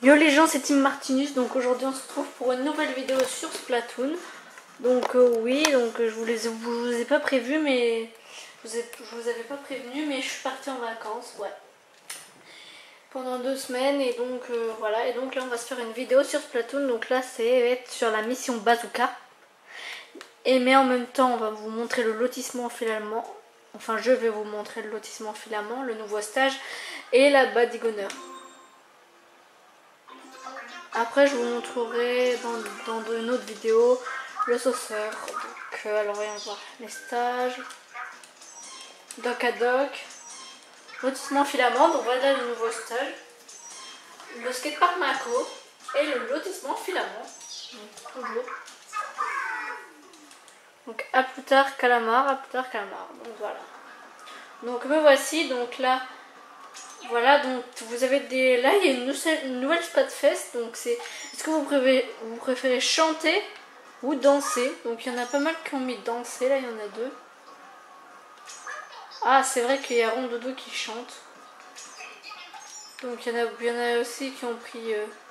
Yo les gens, c'est Team Martinus, donc aujourd'hui on se retrouve pour une nouvelle vidéo sur Splatoon. Donc oui, donc je vous ai pas prévu, mais je vous avais pas prévenu, mais je suis partie en vacances, ouais, pendant 2 semaines, et donc voilà, et donc là on va se faire une vidéo sur Splatoon. Donc là c'est être sur la mission Bazooka, et mais en même temps on va vous montrer le lotissement filament. Enfin, je vais vous montrer le lotissement filament, le nouveau stage et la Badigoneur. Après, je vous montrerai dans une autre vidéo le sauceur. Donc, alors, voyons voir les stages. Doc à doc. Lotissement filament, donc voilà le nouveau stage. Le skatepark macro et le lotissement filament. Donc, toujours. Donc, à plus tard, calamar, à plus tard, calamar. Donc, voilà. Donc, me voici. Donc, là. Voilà, donc vous avez des... Là, il y a une nouvelle Splatfest. Donc c'est... Est-ce que vous préférez chanter ou danser? Donc il y en a pas mal qui ont mis danser. Là, il y en a 2. Ah, c'est vrai qu'il y a Rondodo qui chante. Donc il y en a aussi qui ont pris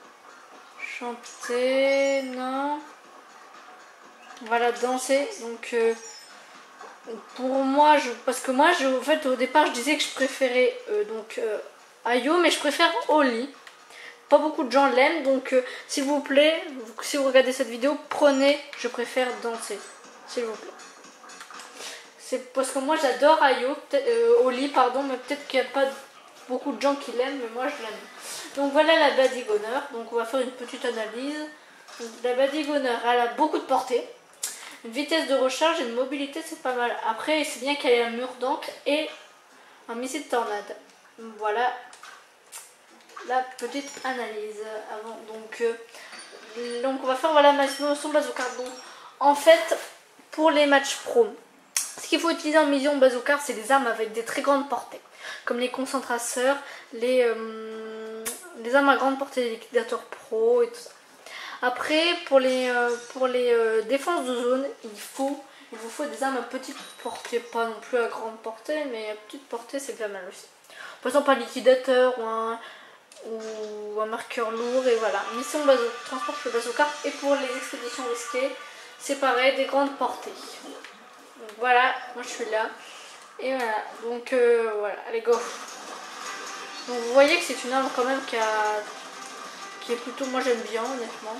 chanter. Non. Voilà, danser. Donc pour moi, parce que moi, en fait, au départ, je disais que je préférais Ayo, mais je préfère Oli. Pas beaucoup de gens l'aiment, donc s'il vous plaît, si vous regardez cette vidéo, prenez je préfère danser, s'il vous plaît. C'est parce que moi j'adore Ayo, Oli, pardon, mais peut-être qu'il n'y a pas beaucoup de gens qui l'aiment, mais moi je l'aime. Donc voilà la Badigoneur, donc on va faire une petite analyse. Donc, la Badigoneur, elle a beaucoup de portée. Une vitesse de recharge et une mobilité, c'est pas mal. Après, c'est bien qu'elle ait un mur d'encre et un missile tornade. Voilà la petite analyse avant. Donc on va faire voilà ma mission bazooka. Donc, en fait, pour les matchs pro, ce qu'il faut utiliser en mission bazooka, c'est des armes avec des très grandes portées, comme les concentrateurs, les armes à grande portée, les liquidateurs pro et tout ça. Après, pour les défenses de zone, il vous faut des armes à petite portée, pas non plus à grande portée, mais à petite portée, c'est pas mal aussi. Par exemple, un liquidateur ou un marqueur lourd, et voilà. Mission transporte le bazooka. Et pour les expéditions risquées, c'est pareil, des grandes portées. Donc voilà, moi je suis là. Et voilà, donc voilà, allez go. Donc vous voyez que c'est une arme quand même qui est plutôt, moi j'aime bien honnêtement.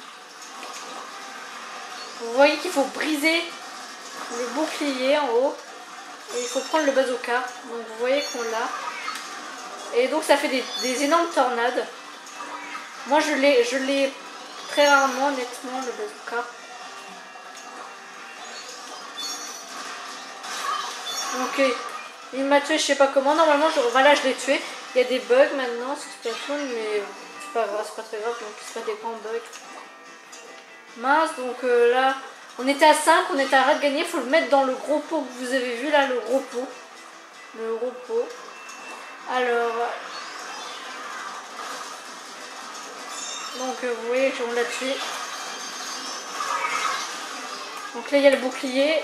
Vous voyez qu'il faut briser le bouclier en haut et il faut prendre le bazooka. Donc vous voyez qu'on l'a. Et donc ça fait des énormes tornades. Moi je l'ai très rarement honnêtement, le bazooka. Donc il m'a tué je sais pas comment. Normalement voilà, je l'ai tué. Il y a des bugs maintenant sur Splatoon, mais c'est pas grave, c'est pas très grave, donc c'est pas des grands bugs. Mince, donc là, on était à 5, on était à ras de gagner, il faut le mettre dans le gros pot que vous avez vu là, le gros pot. Le gros pot. Alors, donc vous voyez qu'on l'a tué. Donc là, il y a le bouclier.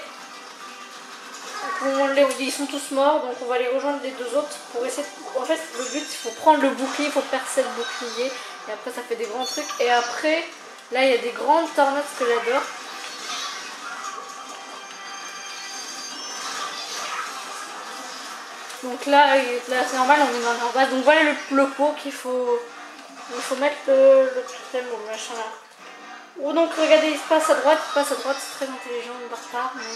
Ils sont tous morts, donc on va les rejoindre les 2 autres pour essayer de... En fait, le but, il faut prendre le bouclier, il faut percer le bouclier, et après ça fait des grands trucs. Et après, là, il y a des grandes tornades que j'adore. Donc là c'est normal, on est dans en bas. Donc voilà le pot qu'il faut... Il faut mettre le totem au machin là. Ou donc regardez, il se passe à droite, c'est très intelligent, le bâtard, mais...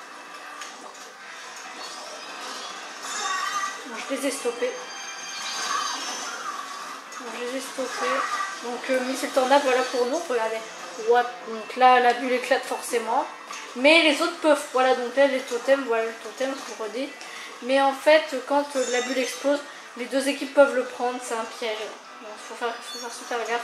Bon, je les ai stoppés. Donc missile tornade, voilà pour nous, regardez. Ouais, donc là la bulle éclate forcément. Mais les autres peuvent, voilà, donc là les totems, voilà le totem, je vous redis. Mais en fait, quand la bulle explose, les 2 équipes peuvent le prendre, c'est un piège. Donc il faut faire super gaffe.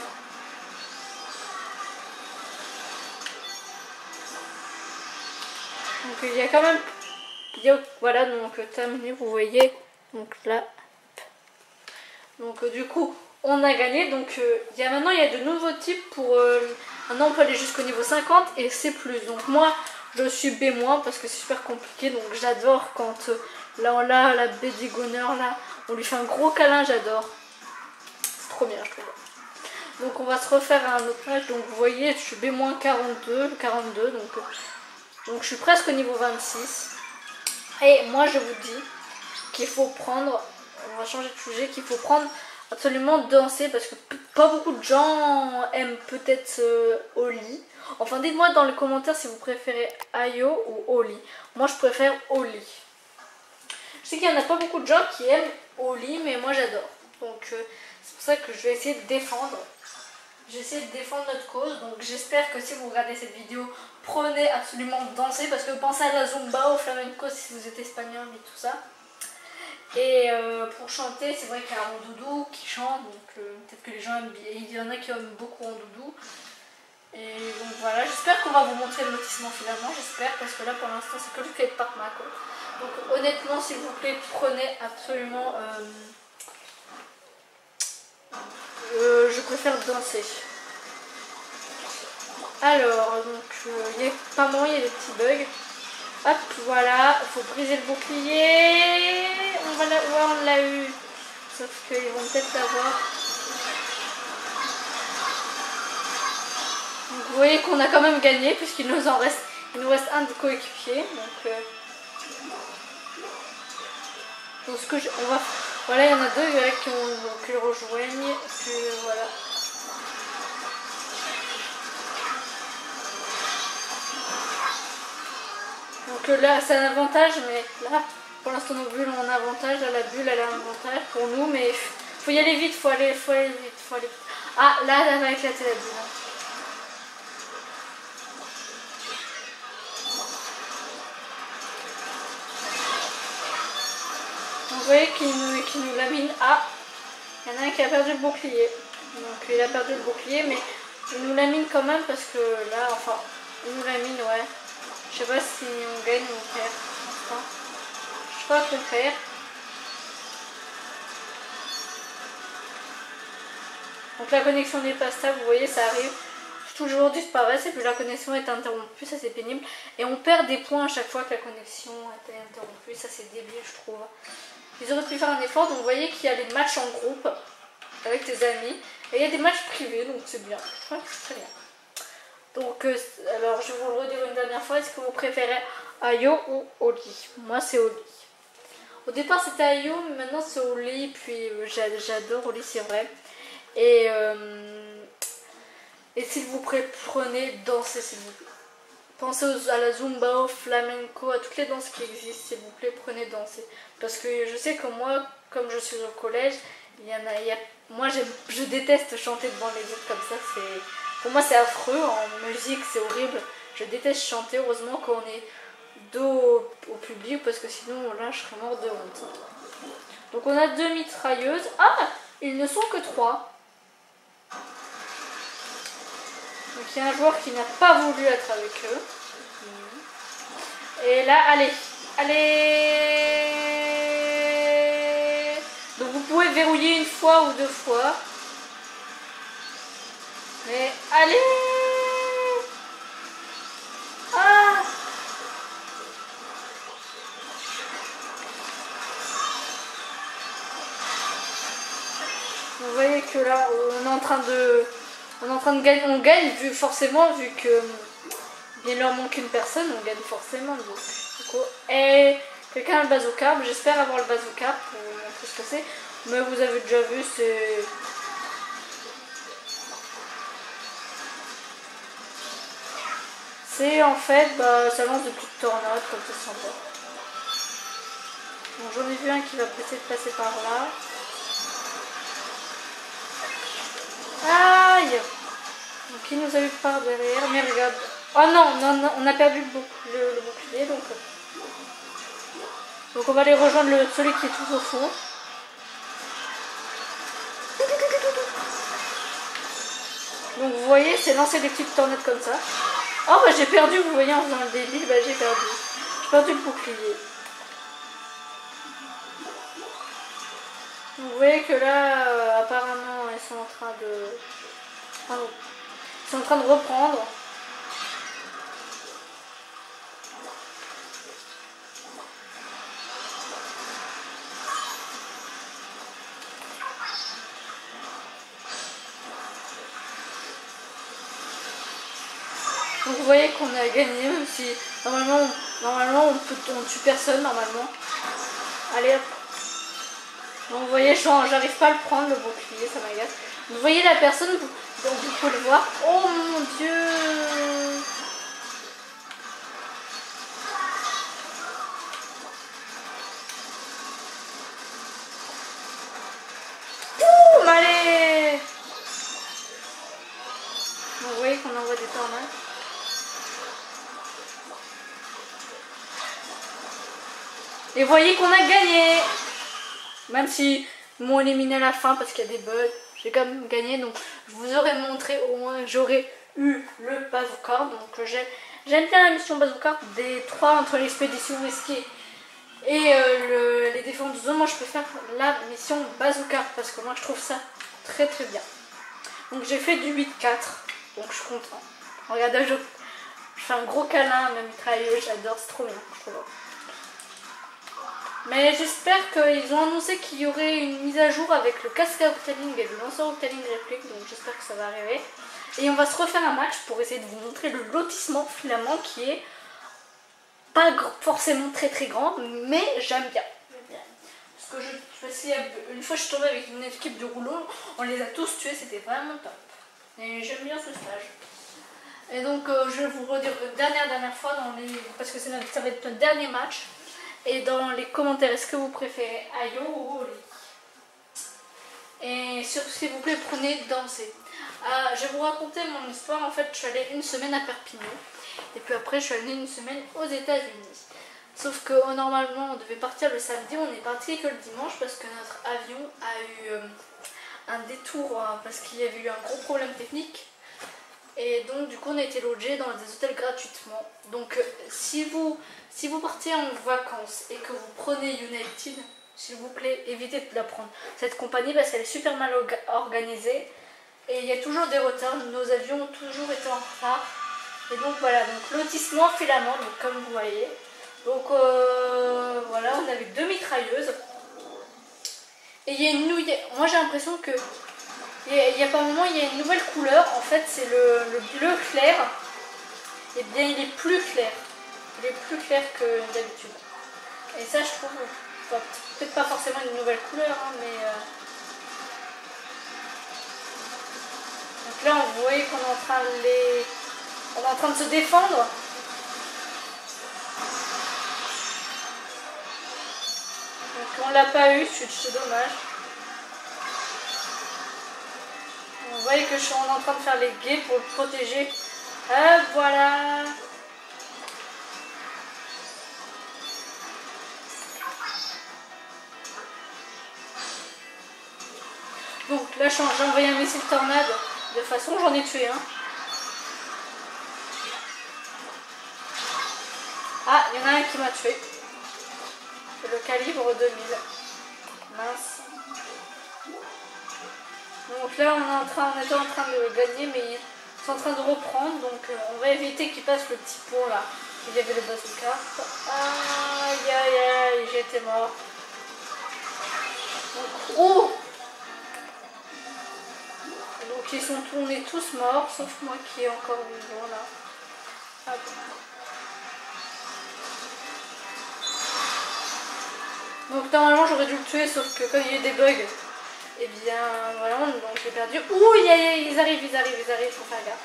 Donc il y a quand même... Voilà, donc terminé, vous voyez. Donc là... Donc du coup, on a gagné. Donc maintenant, il y a de nouveaux types pour... Maintenant, on peut aller jusqu'au niveau 50 et C+. Donc moi, je suis B- parce que c'est super compliqué. Donc j'adore quand... là, on a la Badigoneur, là. On lui fait un gros câlin, j'adore. C'est trop bien, je trouve. Donc on va se refaire un autre match. Donc vous voyez, je suis B-42, donc je suis presque au niveau 26. Et moi je vous dis qu'il faut prendre, on va changer de sujet, qu'il faut prendre absolument danser parce que pas beaucoup de gens aiment peut-être Oli. Enfin dites-moi dans les commentaires si vous préférez Ayo ou Oli. Moi je préfère Oli. Je sais qu'il n'y en a pas beaucoup de gens qui aiment Oli, mais moi j'adore. Donc c'est pour ça que je vais essayer de défendre. J'essaie de défendre notre cause. Donc j'espère que si vous regardez cette vidéo, prenez absolument danser. Parce que pensez à la zumba, au flamenco si vous êtes espagnol et tout ça. Et pour chanter, c'est vrai qu'il y a un doudou qui chante. Donc peut-être que les gens aiment bien. Il y en a qui aiment beaucoup en doudou. Et donc voilà, j'espère qu'on va vous montrer le lotissement finalement. J'espère parce que là pour l'instant c'est que le skatepark Mako. Donc honnêtement s'il vous plaît prenez absolument je préfère danser. Alors donc il y a pas moyen, il y a des petits bugs. Hop voilà, il faut briser le bouclier. On l'a eu. Sauf qu'ils vont peut-être l'avoir. Vous voyez qu'on a quand même gagné puisqu'il nous reste un de coéquipier. Donc ce que on va, voilà, il y en a deux qui le rejoignent. Voilà. Donc là c'est un avantage, mais là pour l'instant nos bulles ont un avantage. Là, la bulle elle a un avantage pour nous, mais faut y aller vite, faut aller vite. Ah là elle va éclater la bulle. Vous voyez qu'il nous lamine. Ah, il y en a un qui a perdu le bouclier. Donc il a perdu le bouclier, mais il nous lamine quand même parce que là, enfin, il nous lamine, ouais. Je sais pas si on gagne ou on perd. Enfin, je crois qu'on perd. Donc la connexion n'est pas stable, vous voyez, ça arrive. Toujours disparaît, et puis la connexion est interrompue, ça c'est pénible. Et on perd des points à chaque fois que la connexion est interrompue, ça c'est débile je trouve. Ils auraient pu faire un effort, donc vous voyez qu'il y a les matchs en groupe avec tes amis. Et il y a des matchs privés, donc c'est bien. Ouais, c'est très bien. Donc, alors je vais vous le redire une dernière fois, est-ce que vous préférez Ayo ou Oli? Moi c'est Oli. Au départ c'était Ayo, mais maintenant c'est Oli, puis j'adore Oli, c'est vrai. Et s'il vous plaît, prenez, dansez s'il vous plaît. Pensez à la zumba, au flamenco, à toutes les danses qui existent, s'il vous plaît, prenez danser. Parce que je sais que moi, comme je suis au collège, moi je déteste chanter devant les autres comme ça. Pour moi c'est affreux, en musique c'est horrible. Je déteste chanter, heureusement qu'on est dos au public parce que sinon là je serais mort de honte. Donc on a 2 mitrailleuses. Ah, ils ne sont que 3. Donc il y a un joueur qui n'a pas voulu être avec eux. Et là, allez. Donc vous pouvez verrouiller une fois ou 2 fois. Mais allez. Ah. Vous voyez que là, on est en train de gagner. On gagne forcément vu que il leur manque une personne, on gagne forcément. Donc, et quelqu'un a le bazooka, j'espère avoir le bazooka pour vous montrer ce que c'est. Mais vous avez déjà vu, c'est en fait, ça lance de petites tornades comme ça sympa. Donc j'en ai vu un qui va essayer de passer par là. Aïe! Donc il nous a eu par derrière, mais regarde. Oh non, on a perdu le bouclier, donc on va aller rejoindre celui qui est tout au fond. Donc vous voyez, c'est lancer des petites tornades comme ça. Oh j'ai perdu, vous voyez, en faisant le débile, j'ai perdu. J'ai perdu le bouclier. Donc, vous voyez que là, apparemment, ils sont en train de reprendre. Donc vous voyez qu'on a gagné, même si normalement on tue personne normalement. Allez hop. Donc vous voyez, j'arrive pas à le prendre le bouclier, ça m'agace. Vous voyez la personne, donc vous pouvez le voir. Oh mon dieu! Ouh, allez! Donc, vous voyez qu'on envoie des tornades. Et vous voyez qu'on a gagné! Même si m'ont éliminé à la fin parce qu'il y a des bugs, j'ai quand même gagné. Donc je vous aurais montré au moins que j'aurais eu le bazooka. Donc j'aime bien la mission bazooka. Des 3 entre l'expédition risquée et les défenses de zone, moi je préfère la mission bazooka parce que moi je trouve ça très très bien. Donc j'ai fait du 8-4, donc je suis content. Regardez, je fais un gros câlin à ma mitrailleuse, j'adore, c'est trop bien, je trouve. Mais j'espère qu'ils ont annoncé qu'il y aurait une mise à jour avec le casque à Octaling et le lanceur Octaling réplique, donc j'espère que ça va arriver. Et on va se refaire un match pour essayer de vous montrer le lotissement finalement qui est pas forcément très très grand, mais j'aime bien. Parce que une fois je suis tombée avec une équipe de rouleaux, on les a tous tués, c'était vraiment top. Et j'aime bien ce stage. Et donc je vais vous redire une dernière fois parce que ça va être notre dernier match. Et dans les commentaires, est-ce que vous préférez Ayo ou Oli? Et surtout, s'il vous plaît, prenez danser. Je vais vous raconter mon histoire. En fait, je suis allée une semaine à Perpignan. Et puis après, je suis allée une semaine aux États-Unis. Sauf que normalement, on devait partir le samedi. On est parti que le dimanche parce que notre avion a eu un détour parce qu'il y avait eu un gros problème technique. Et donc du coup on a été logé dans des hôtels gratuitement. Donc si vous partez en vacances et que vous prenez United, s'il vous plaît évitez de la prendre. Cette compagnie parce qu'elle est super mal organisée et il y a toujours des retards. Nos avions ont toujours été en retard. Et donc voilà, donc lotissement filament, donc comme vous voyez. Donc voilà, on avait 2 mitrailleuses. Et il y a une nouille. Moi j'ai l'impression que il y a pas un moment, il y a une nouvelle couleur. En fait, c'est le bleu clair. Et bien, il est plus clair. Il est plus clair que d'habitude. Et ça, je trouve, peut-être pas forcément une nouvelle couleur, hein, mais... Donc là, vous voyez qu'on est en train de se défendre. Donc on l'a pas eu, c'est dommage. Vous voyez que je suis en train de faire les guets pour le protéger. Ah, voilà. Donc là, j'ai envoyé un missile tornade. De toute façon, j'en ai tué un. Ah, il y en a un qui m'a tué. C'est le calibre 2000. Mince. Donc là, on était en train de gagner, mais ils sont en train de reprendre. Donc on va éviter qu'ils passent le petit pont là. Il y avait le bazooka. Aïe aïe aïe, j'étais mort. Donc, oh! Donc on est tous morts, sauf moi qui est encore vivant là. Hop. Donc normalement j'aurais dû le tuer, sauf que comme il y a eu des bugs, et bien voilà, donc j'ai perdu. Ouh, ils arrivent, faut faire gaffe.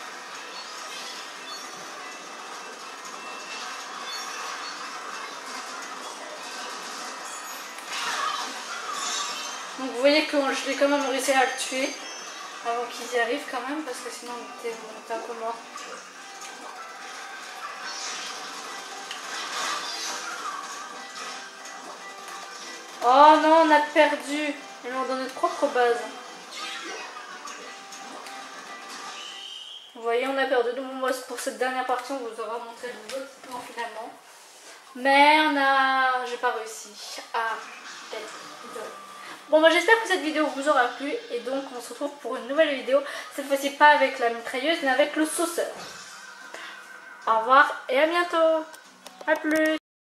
Donc vous voyez que je l'ai quand même réussi à le tuer avant qu'ils y arrivent quand même, parce que sinon on était un peu mort. Oh non, on a perdu. Et on est dans notre propre base. Vous voyez, on a perdu. Donc moi, pour cette dernière partie, on vous aura montré le lotissement finalement. Mais j'ai pas réussi à être. Bon bah j'espère que cette vidéo vous aura plu. Et donc on se retrouve pour une nouvelle vidéo. Cette fois-ci pas avec la mitrailleuse, mais avec le sauceur. Au revoir et à bientôt. A plus.